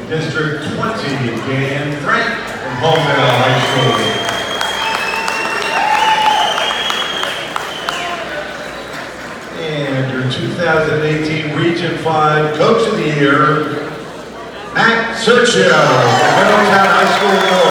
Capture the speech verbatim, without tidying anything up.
District twenty, Dan Frank from Palmdale High School. And your two thousand eighteen Region five Coach of the Year, Matt Sergio from Middletown High School.